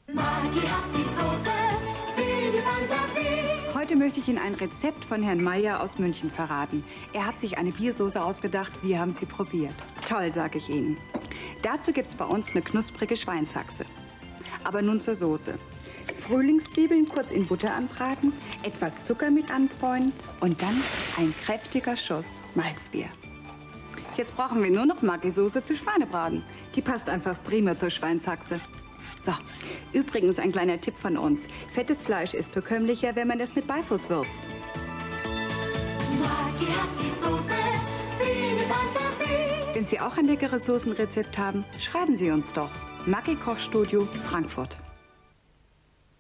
Maggi hat die Soße, sie die Fantasie. Heute möchte ich Ihnen ein Rezept von Herrn Meyer aus München verraten. Er hat sich eine Biersoße ausgedacht, wir haben sie probiert. Toll, sage ich Ihnen. Dazu gibt es bei uns eine knusprige Schweinshaxe. Aber nun zur Soße. Frühlingszwiebeln kurz in Butter anbraten, etwas Zucker mit anbräunen und dann ein kräftiger Schuss Malzbier. Jetzt brauchen wir nur noch Maggi-Soße zu Schweinebraten. Die passt einfach prima zur Schweinshaxe. So, übrigens ein kleiner Tipp von uns. Fettes Fleisch ist bekömmlicher, wenn man es mit Beifuß würzt. Maggi hat die Soße, sie die Fantasie. Wenn Sie auch ein leckeres Soßenrezept haben, schreiben Sie uns doch. Maggi Kochstudio, Frankfurt.